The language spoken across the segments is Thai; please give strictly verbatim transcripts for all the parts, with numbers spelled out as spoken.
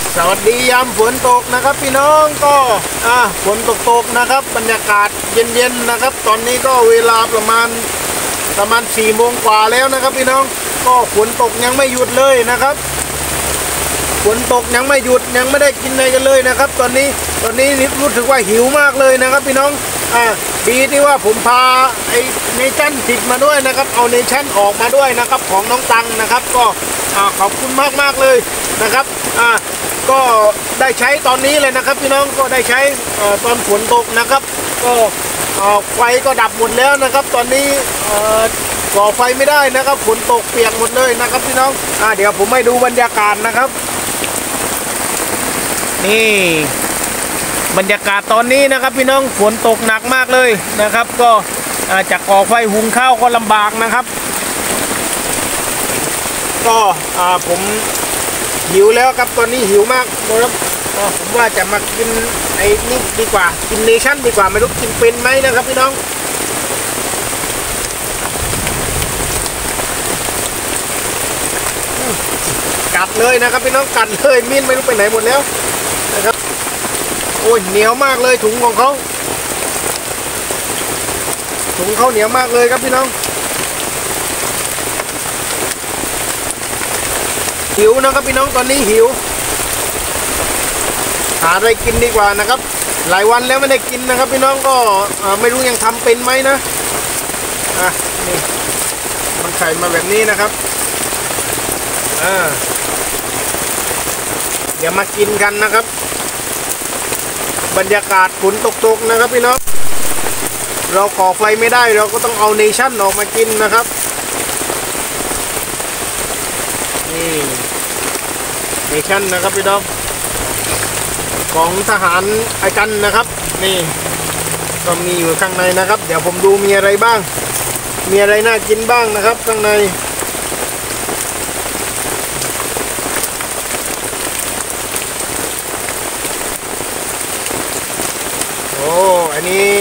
สวัสดียามฝนตกนะครับพี่น้องก็อ่าฝนตกตกนะครับบรรยากาศเย็นๆนะครับตอนนี้ก็เวลาประมาณประมาณสี่โมงกว่าแล้วนะครับพี่น้องก็ฝนตกยังไม่หยุดเลยนะครับฝนตกยังไม่หยุดยังไม่ได้กินอะไรกันเลยนะครับตอนนี้ตอนนี้รู้สึกว่าหิวมากเลยนะครับพี่น้องอ่าดีที่ว่าผมพาไอ้เนชั่นติดมาด้วยนะครับเอาเนชั่นออกมาด้วยนะครับของน้องตังนะครับก็อ่าขอบคุณมากมากเลยนะครับอ่าก็ได้ใช้ตอนนี้เลยนะครับพี่น้องก็ได้ใช้ตอนฝนตกนะครับก็ไฟก็ดับหมดแล้วนะครับตอนนี้ก่อไฟไม่ได้นะครับฝนตกเปียกหมดเลยนะครับพี่น้องอ่าเดี๋ยวผมให้ดูบรรยากาศนะครับนี่บรรยากาศตอนนี้นะครับพี่น้องฝนตกหนักมากเลยนะครับก็จะก่อไฟหุงข้าวก็ลำบากนะครับก็ผมหิวแล้วครับตอนนี้หิวมากนะครับผมว่าจะมากินไอ้นี่ดีกว่ากินเนชั่นดีกว่าไม่รู้กินเป็นไหมนะครับพี่น้องกัดเลยนะครับพี่น้องกัดเลยมีดไม่รู้ไปไหนหมดแล้วนะครับโอ้ยเหนียวมากเลยถุงของเขาถุงเขาเหนียวมากเลยครับพี่น้องหิวนะครับพี่น้องตอนนี้หิวหาอะไรกินดีกว่านะครับหลายวันแล้วไม่ได้กินนะครับพี่น้องก็ไม่รู้ยังทำเป็นไหมนะอ่ะนี่มันไข่มาแบบนี้นะครับอ่าเดี๋ยวมากินกันนะครับบรรยากาศฝนตกๆนะครับพี่น้องเราก่อไฟไม่ได้เราก็ต้องเอาเนชั่นออกมากินนะครับนี่เนชั่นนะครับพี่น้องของทหารไอกันนะครับนี่ก็มีอยู่ข้างในนะครับเดี๋ยวผมดูมีอะไรบ้างมีอะไรน่ากินบ้างนะครับข้างในโอ้อันนี้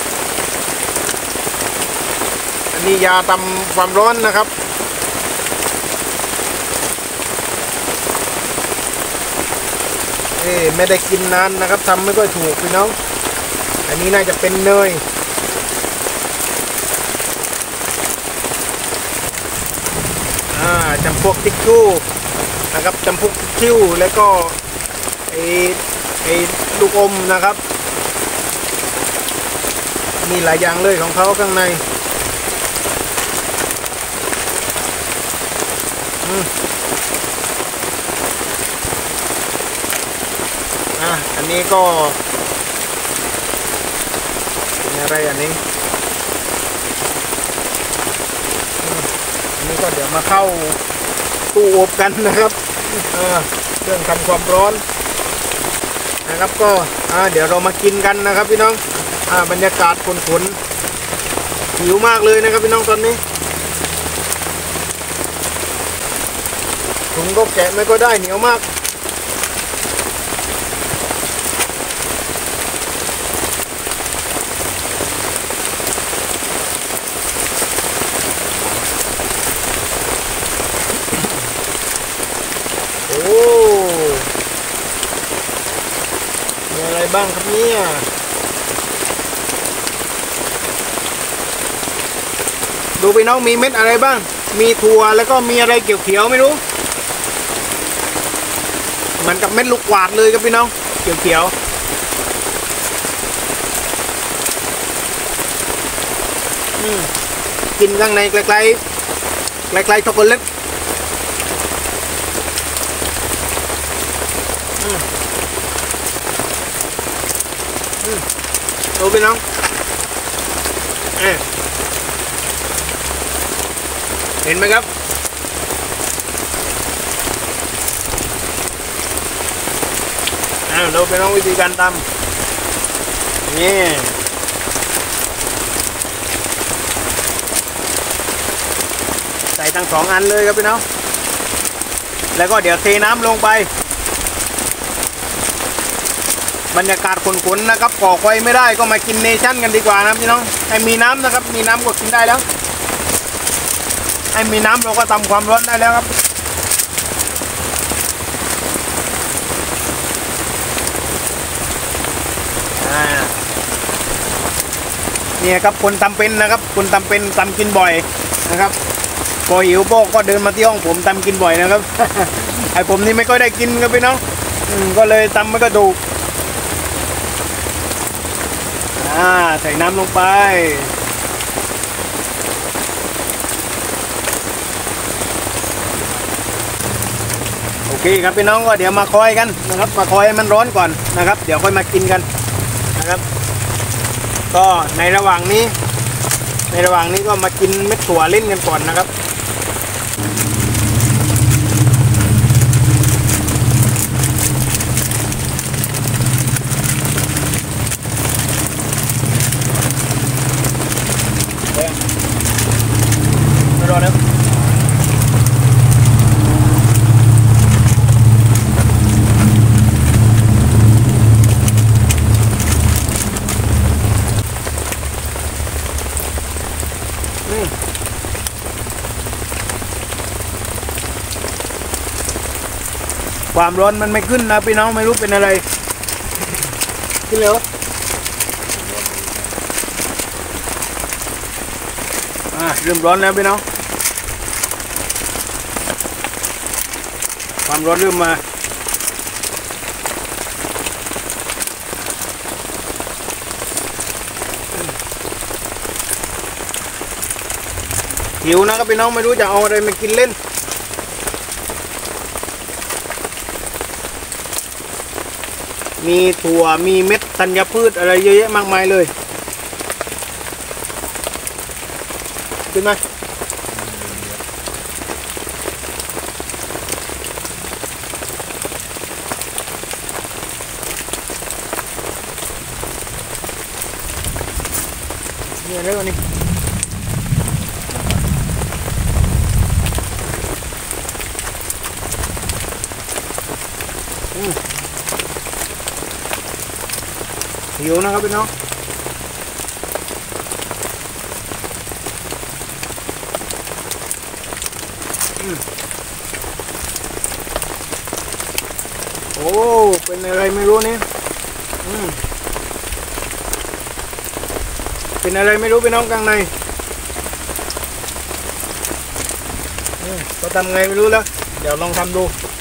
อันนี้ยาทำความร้อนนะครับไม่ได้กินนานนะครับทำไม่ค่อยถูกพี่น้องอันนี้น่าจะเป็นเนยอ่าจำพวกทิชชู่นะครับจำพวกทิชชู่แล้วก็ไอ้ไอ้ลูกอมนะครับมีหลายอย่างเลยของเขาข้างในอืมอ่ะอันนี้ก็เป็นอะไรอันนี้อันนี้ก็เดี๋ยวมาเข้าตู้อบกันนะครับเครื่องทำความร้อนนะครับก็เดี๋ยวเรามากินกันนะครับพี่น้องบรรยากาศฝนๆหิวมากเลยนะครับพี่น้องตอนนี้ถุงก็แกะไม่ก็ได้เหนียวมากมีอะไรบ้างครับเนี่ยดูพี่น้องมีเม็ดอะไรบ้างมีถั่วแล้วก็มีอะไรเขียวๆไม่รู้เหมือนกับเม็ดลูกกวาดเลยครับพี่น้องเขียวๆอืมกินข้างในใกล้ๆใกล้ๆช็อกโกแลตดูพี่น้องเอ๊ะเห็นไหมครับอ้าวดูพี่น้องวิธีการทำนี่ใส่ทั้งสองอันเลยครับพี่น้องแล้วก็เดี๋ยวเทน้ำลงไปบรรยากาศขนๆนะครับก่อไฟไม่ได้ก็มากินเนชั่นกันดีกว่านะพี่น้องให้มีน้ำนะครับมีน้ำก็กินได้แล้วให้มีน้ำเราก็ทำความร้อนได้แล้วครับเนี่ยครับคนทำเป็นนะครับคนทำเป็นทำกินบ่อยนะครับพอหิวโป๊กก็เดินมาที่ห้องผมทำกินบ่อยนะครับ ไอผมนี่ไม่ค่อยได้กินครับพี่น้องก็เลยทำไม่ก็ถูกอ่าใส่น้ำลงไปโอเคครับพี่น้องก็เดี๋ยวมาคอยกันนะครับมาคอยให้มันร้อนก่อนนะครับเดี๋ยวค่อยมากินกันนะครับก็ในระหว่างนี้ในระหว่างนี้ก็มากินเม็ดถั่วเล่นกันก่อนนะครับไม่รอแล้วความร้อนมันไม่ขึ้นนะพี่น้องไม่รู้เป็นอะไรขึ้นแล้วอ่าเริ่มร้อนแล้วพี่น้องความร้อนเริ่มมาหิวนะครับพี่น้องไม่รู้จะเอาอะไรมากินเล่นมีถั่วมีเม็ดธัญพืชอะไรเยอะแยะมากมายเลยขึ้นไหมเนี่ยเรื่องนี้หิวนะครับพี่น้องโอ้เป็นอะไรไม่รู้นี่เป็นอะไรไม่รู้พี่น้องกลางในก็ทำไงไม่รู้แล้วเดี๋ยวลองทำดู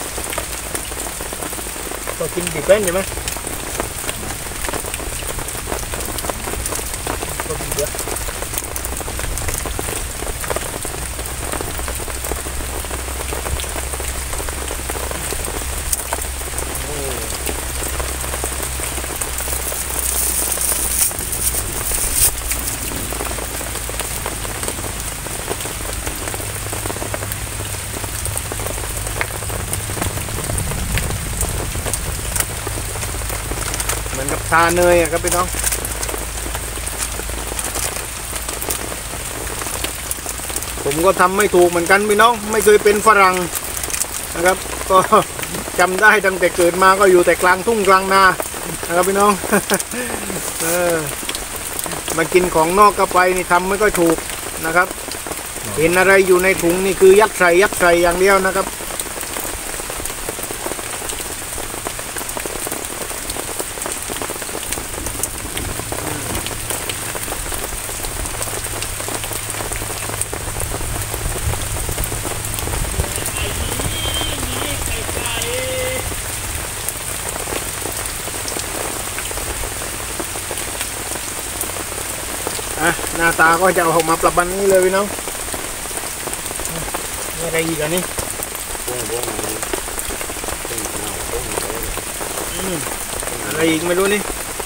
ก็กินดิบเป็นใช่ไหมก็กินเยอะเหมือนกับทาเนยอะครับพี่น้องผมก็ทำไม่ถูกเหมือนกันพี่น้องไม่เคยเป็นฝรั่งนะครับก็จำได้ตั้งแต่เกิดมาก็อยู่แต่กลางทุ่งกลางนานะครับพี่น้อง เออมากินของนอกก็ไปนี่ทำไม่ก็ถูกนะครับเห็นอะไรอยู่ในถุงนี่คือยัดใส่ยัดใส่อย่างเดียวนะครับหน้าตาก็จะออกมาประมาณนี้เลยพี่น้องอะไรอีกอันนี้อะไรอีกไม่รู้นี่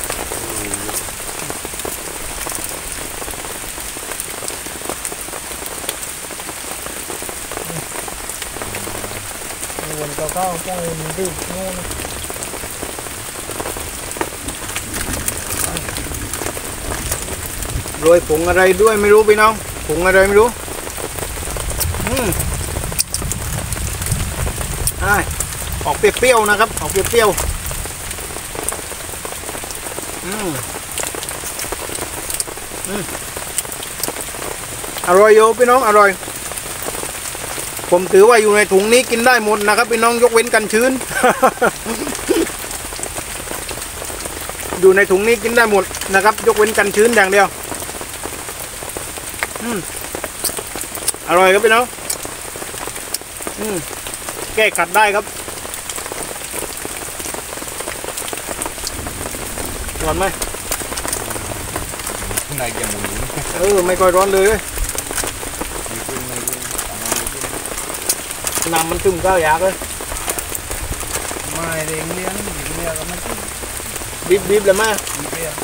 วนก็เข้าแก้วมันดื้อนู่นโรยผงอะไรด้วยไม่รู้พี่น้องผงอะไรไม่รู้อืมอ่าออกเปรี้ยวๆนะครับออกเปรี้ยวๆอืมอืมอร่อยโยพี่น้องอร่อยผมถือว่าอยู่ในถุงนี้กินได้หมดนะครับพี่น้องยกเว้นกันชื้น อยู่ในถุงนี้กินได้หมดนะครับยกเว้นกันชื้นอย่างเดียวอืมอร่อยครับพี่น้องอืมแก้ขัดได้ครับร้อนไหมข้างในจะหมุนเออไม่ค่อยร้อนเลยน้ำมันซึมก้าวยากเลยไม่เลี้ยงเลี้ยงเลี้ยงเลี้ยงก็ไม่กินบีบบีบเลยมามีเลี้ยง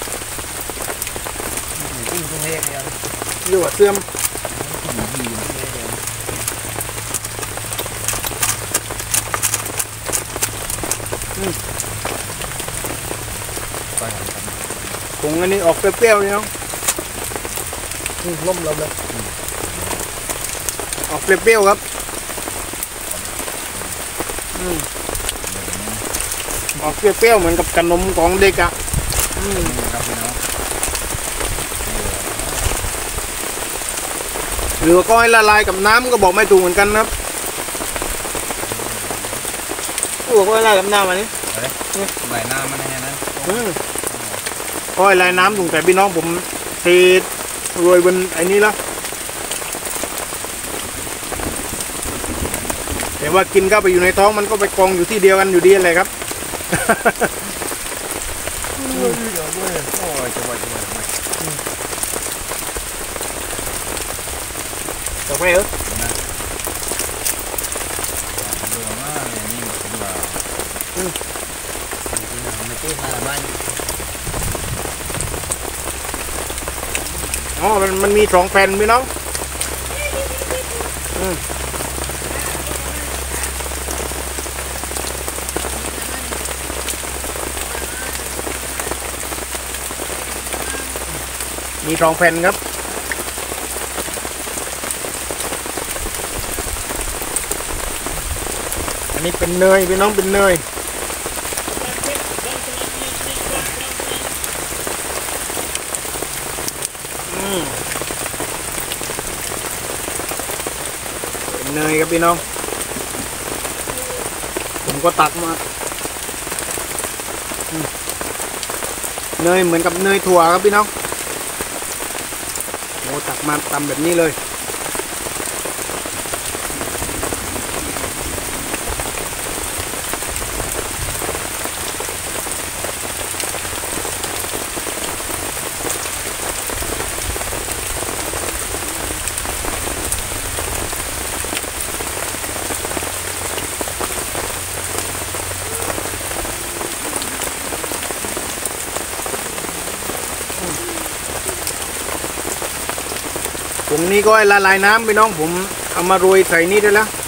มีกุ้งกุ้งเล็กเลี้ยงเรียกว่าเสื่อมมีดีมีเลี้ยงไปทำกันผงอันนี้ออกเปรี้ยวๆนี่น้องอืมล้มเราเลยออกเปรี้ยวๆครับอืมออกเปรี้ยวๆเหมือนกับขนมของเด็กอ่ะอืมนี่ครับพี่น้องหรือก็ให้ละลายกับน้ำก็บอกไม่ถูกเหมือนกันนะครับตัวก็ให้ละลายกับน้ำอันนี้เฮ้ยใบหน้ามันแค่นั้นอืมก็ให้ละลายน้ำถุงแต่พี่น้องผมเทโรยบนไอ้นี้แล้วแต่ว่ากินเข้าไปอยู่ในท้องมันก็ไปกองอยู่ที่เดียวกันอยู่ดีอะไรครับโอ้ยเดี๋ยวเว้ยโอ้ยจะไหวจะไหวจะไหวต่อไปเหรอนะดูมากเลยนี่หมดเป็นว่าอืมไม่ใช่พาบ้านอ๋อมันมันมีสองแผ่นพี่น้องอืมมีสองแผ่นครับ อันนี้เป็นเนยพี่น้องเป็นเนยอืมเป็นเนยครับพี่น้องผมก็ตักมาอืมเนยเหมือนกับเนยถั่วครับพี่น้องโอ้ตักมาตำแบบนี้เลยผงนี้ก็ให้ละลายน้ำพี่น้องผมเอามาโรยใส่นี่ได้แล้ว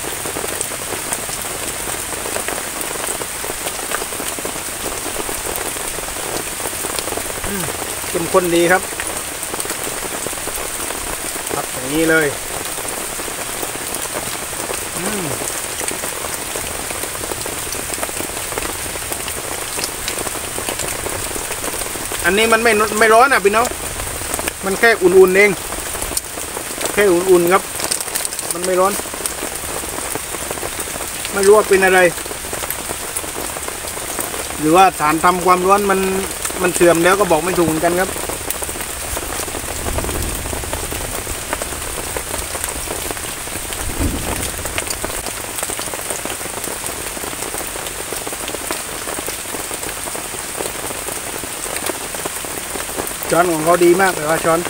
เข้มข้นดีครับผัดอย่างนี้เลยอืมอันนี้มันไม่ไม่ร้อนอ่ะพี่น้องมันแค่อุ่นๆเองแค่อุ่นๆครับมันไม่ร้อนไม่รู้ว่าเป็นอะไรหรือว่าฐานทำความร้อนมันมันเสื่อมแล้วก็บอกไม่ถูกเหมือนกันครับช้อนของเขาดีมากเลยว่าช้อน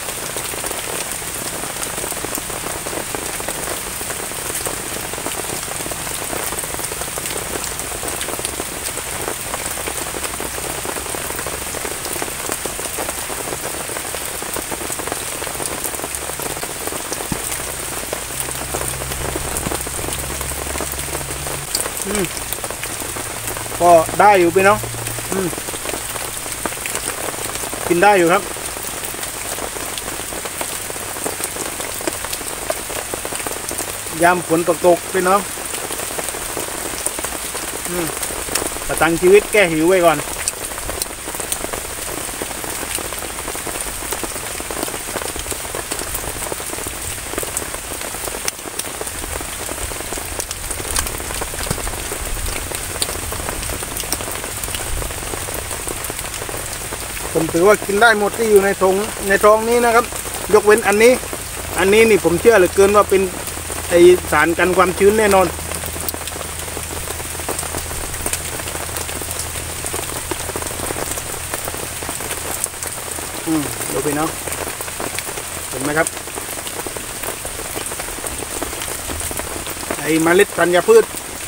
อืมก็ได้อยู่พี่น้องอืมกินได้อยู่ครับยามฝนตกๆพี่น้องอืมประทังชีวิตแก้หิวไว้ก่อนผมถือว่ากินได้หมดที่อยู่ในถุงในท้องนี้นะครับยกเว้นอันนี้อันนี้นี่ผมเชื่อเหลือเกินว่าเป็นไอสารกันความชื้นแน่นอนอืมดูพี่น้องเห็นไหมครับไอเมล็ดธัญพืช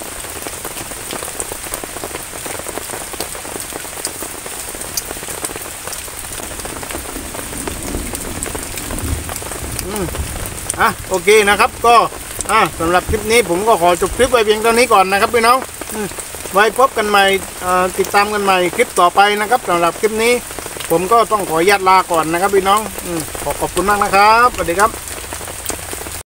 อืมอ่ะโอเคนะครับก็อ่ะสำหรับคลิปนี้ผมก็ขอจบคลิปไว้เพียงเท่านี้ก่อนนะครับพี่น้องอืมไว้พบกันใหม่ติดตามกันใหม่คลิปต่อไปนะครับสำหรับคลิปนี้ผมก็ต้องขออนุญาตลาก่อนนะครับพี่น้องอืมขอขอบคุณมากนะครับสวัสดีครับ